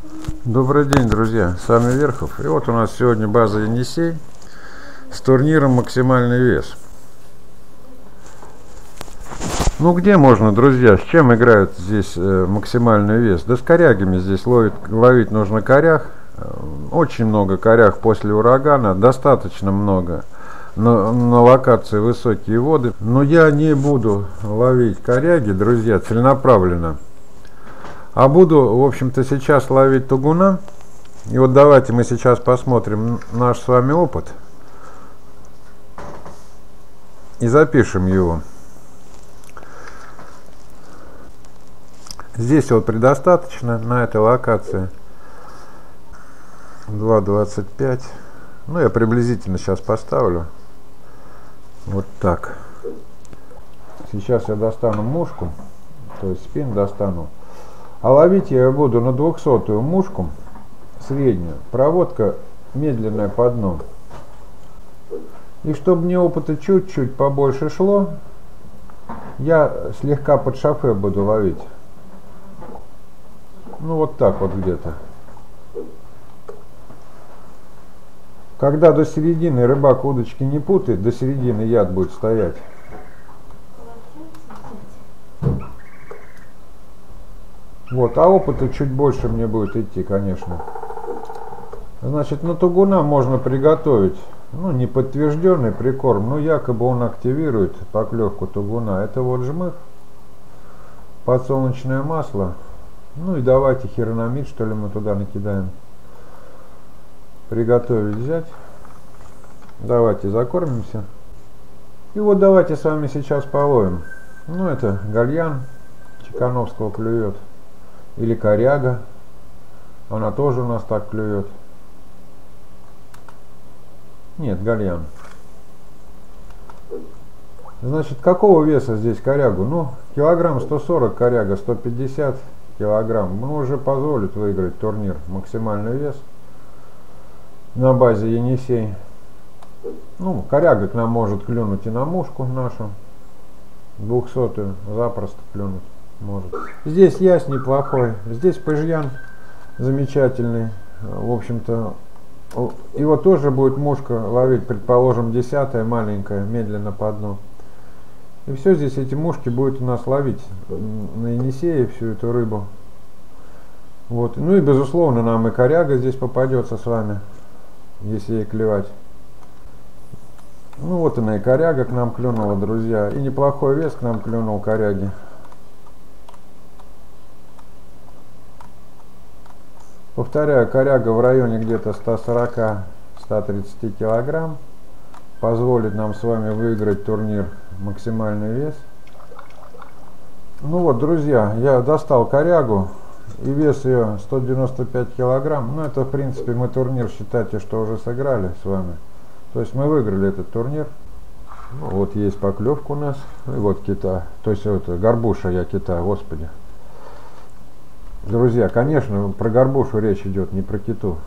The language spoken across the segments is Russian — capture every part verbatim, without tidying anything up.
Добрый день, друзья, с вами Верхов. И вот у нас сегодня база Енисей с турниром «Максимальный вес». Ну где можно, друзья, с чем играют здесь э, максимальный вес? Да с корягами здесь ловить, ловить нужно корях. Очень много корях после урагана, достаточно много. На, на локации высокие воды. Но я не буду ловить коряги, друзья, целенаправленно. А буду, в общем-то, сейчас ловить тугуна. И вот давайте мы сейчас посмотрим наш с вами опыт. И запишем его. Здесь вот предостаточно на этой локации. два двадцать пять. Ну, я приблизительно сейчас поставлю. Вот так. Сейчас я достану мушку. То есть спин достану. А ловить я буду на двухсотую мушку, среднюю, проводка медленная по дну. И чтобы мне опыта чуть-чуть побольше шло, я слегка под шофе буду ловить. Ну вот так вот где-то. Когда до середины рыбак удочки не путает, до середины яд будет стоять. Вот, а опыта чуть больше мне будет идти, конечно. Значит, на тугуна можно приготовить, ну, неподтвержденный прикорм, но якобы он активирует поклевку тугуна. Это вот жмых, подсолнечное масло, ну и давайте хиронамид, что ли, мы туда накидаем. Приготовить, взять. Давайте закормимся. И вот давайте с вами сейчас половим. Ну, это гальян Чекановского клюет. Или коряга, она тоже у нас так клюет. Нет, гальян. Значит, какого веса здесь корягу? Ну, килограмм сто сорок коряга, сто пятьдесят килограмм. Мы уже позволит выиграть турнир максимальный вес на базе Енисей. Ну, коряга к нам может клюнуть и на мушку нашу, двухсотую, запросто клюнуть может. Здесь ясь неплохой, здесь пыжьян замечательный, в общем-то, его тоже будет мушка ловить, предположим, десятая маленькая, медленно по дну. И все, здесь эти мушки будут у нас ловить на Енисее всю эту рыбу. Вот. Ну и безусловно нам и коряга здесь попадется с вами, если ей клевать. Ну вот она и коряга к нам клюнула, друзья, и неплохой вес к нам клюнул коряги. Повторяю, коряга в районе где-то ста сорока — ста тридцати килограмм. Позволит нам с вами выиграть турнир максимальный вес. Ну вот, друзья, я достал корягу. И вес ее сто девяносто пять килограмм. Ну это, в принципе, мы турнир, считайте, что уже сыграли с вами. То есть мы выиграли этот турнир. Ну, вот есть поклевка у нас. И вот кита. То есть это горбуша я кита, господи. Друзья, конечно, про горбушу речь идет, не про киту.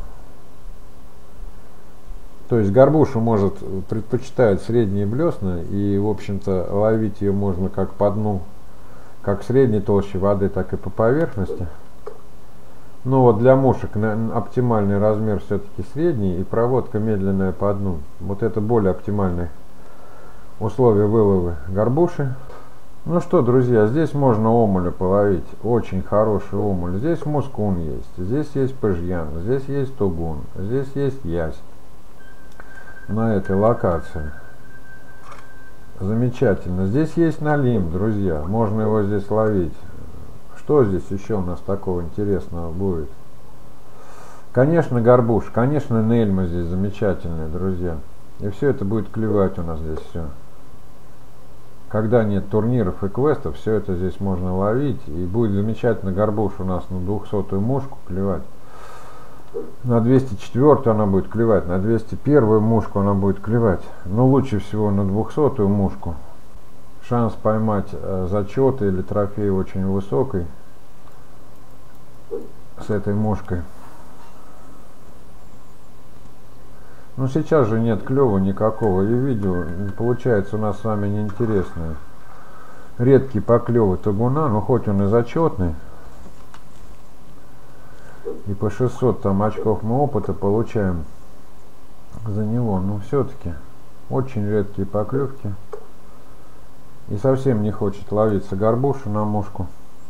То есть горбушу может предпочитают средние блесна, и, в общем-то, ловить ее можно как по дну, как в средней толще воды, так и по поверхности. Но вот для мушек оптимальный размер все-таки средний, и проводка медленная по дну. Вот это более оптимальные условия вылова горбуши. Ну что, друзья, здесь можно омуля половить, очень хороший омуль. Здесь мускун есть, здесь есть пыжьян, здесь есть тугун, здесь есть ясь на этой локации. Замечательно. Здесь есть налим, друзья, можно его здесь ловить. Что здесь еще у нас такого интересного будет? Конечно, горбуш, конечно, нельма здесь замечательная, друзья. И все это будет клевать у нас здесь все. Когда нет турниров и квестов, все это здесь можно ловить. И будет замечательно горбуш у нас на двухсотую мушку клевать. На двести четвёртую она будет клевать, на двести первую мушку она будет клевать. Но лучше всего на двухсотую мушку. Шанс поймать э, зачеты или трофей очень высокий с этой мушкой. Но сейчас же нет клёва никакого, и видео получается у нас с вами неинтересное. Редкий поклёвы тугуна, но хоть он и зачетный. И по шестьсот там очков мы опыта получаем за него. Но все-таки очень редкие поклевки. И совсем не хочет ловиться горбуша на мушку.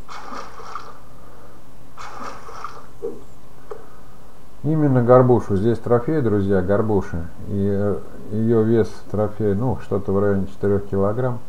Именно горбушу. Здесь трофей, друзья, горбуши. И ее вес трофея, ну, что-то в районе четырёх килограмм.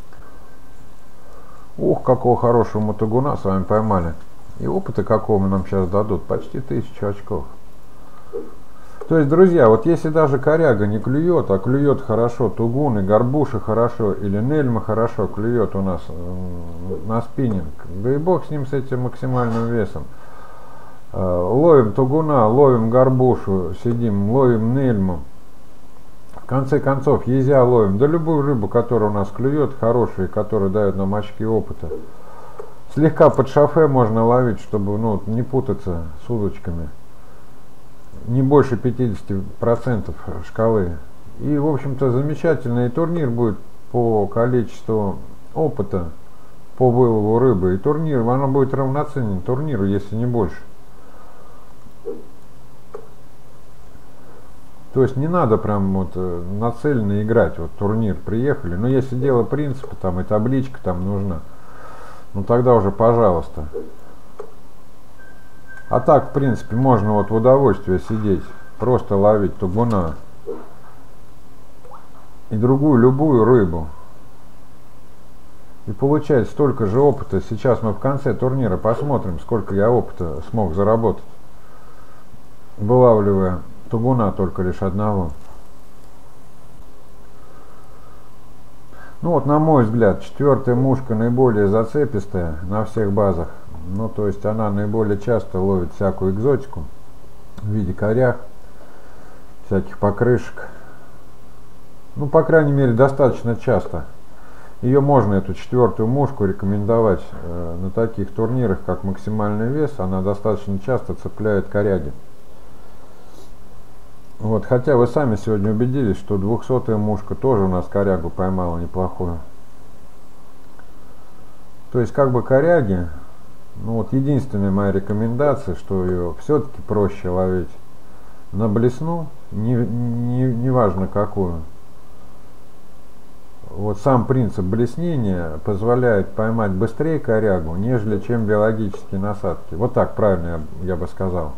Ух, какого хорошего мотогуна с вами поймали. И опыта какого нам сейчас дадут? Почти тысячу очков. То есть, друзья, вот если даже коряга не клюет, а клюет хорошо тугун и горбуша хорошо, или нельма хорошо клюет у нас на спиннинг, да и бог с ним, с этим максимальным весом. Ловим тугуна, ловим горбушу, сидим, ловим нельму. В конце концов, езя ловим, да любую рыбу, которая у нас клюет, хорошая, которая дает нам очки опыта. Слегка под шофе можно ловить, чтобы, ну, не путаться с удочками. Не больше пятидесяти процентов шкалы. И, в общем-то, замечательный турнир будет по количеству опыта по вылову рыбы. И турнир, оно будет равноценен турниру, если не больше. То есть не надо прям вот нацеленно играть, вот турнир, приехали. Но если дело принципа, там и табличка там нужна, ну тогда уже пожалуйста. А так, в принципе, можно вот в удовольствие сидеть, просто ловить тугуна и другую, любую рыбу. И получать столько же опыта. Сейчас мы в конце турнира посмотрим, сколько я опыта смог заработать, вылавливая тугуна только лишь одного. Ну вот, на мой взгляд, четвертая мушка наиболее зацепистая на всех базах. Ну, то есть она наиболее часто ловит всякую экзотику в виде корях, всяких покрышек. Ну, по крайней мере, достаточно часто. Ее можно, эту четвертую мушку, рекомендовать э, на таких турнирах, как максимальный вес. Она достаточно часто цепляет коряги. Вот, хотя вы сами сегодня убедились, что двухсотая мушка тоже у нас корягу поймала неплохую. То есть, как бы коряги, ну вот единственная моя рекомендация, что ее все-таки проще ловить на блесну, не, не, не важно какую. Вот сам принцип блеснения позволяет поймать быстрее корягу, нежели чем биологические насадки. Вот так правильно я, я бы сказал.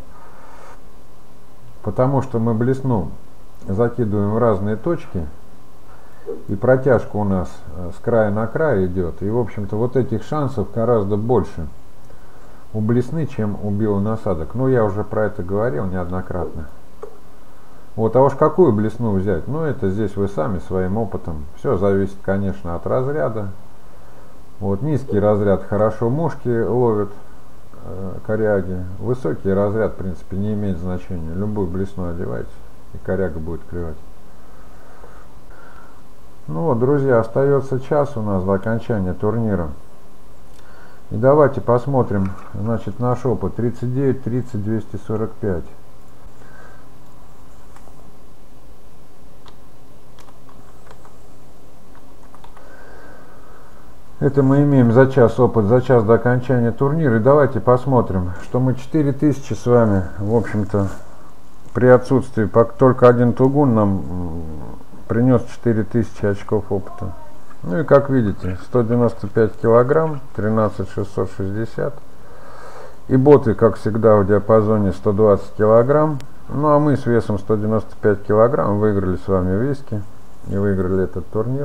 Потому что мы блесну закидываем в разные точки, и протяжка у нас с края на край идет. И, в общем-то, вот этих шансов гораздо больше у блесны, чем у бионасадок. Ну, я уже про это говорил неоднократно. Вот, а уж какую блесну взять? Ну, это здесь вы сами своим опытом. Все зависит, конечно, от разряда. Вот, низкий разряд хорошо мушки ловят, э, коряги. Высокий разряд, в принципе, не имеет значения. Любую блесну одевайте, и коряга будет клевать. Ну вот, друзья, остается час у нас до окончания турнира. И давайте посмотрим, значит, наш опыт тридцать девять, тридцать, двести сорок пять. Это мы имеем за час опыт, за час до окончания турнира. И давайте посмотрим, что мы четыре тысячи с вами, в общем-то, при отсутствии, только один тугун нам принес четыре тысячи очков опыта. Ну и как видите, сто девяносто пять килограмм, тринадцать шестьсот шестьдесят. И боты, как всегда, в диапазоне сто двадцать килограмм. Ну а мы с весом сто девяносто пять килограмм выиграли с вами виски и выиграли этот турнир.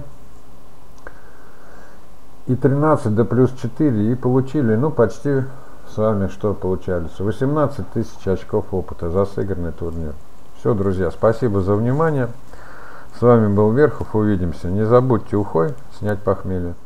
И тринадцать да плюс четыре, и получили, ну, почти с вами что получались? восемнадцать тысяч очков опыта за сыгранный турнир. Все, друзья, спасибо за внимание. С вами был Верхов, увидимся. Не забудьте ухой снять похмелье.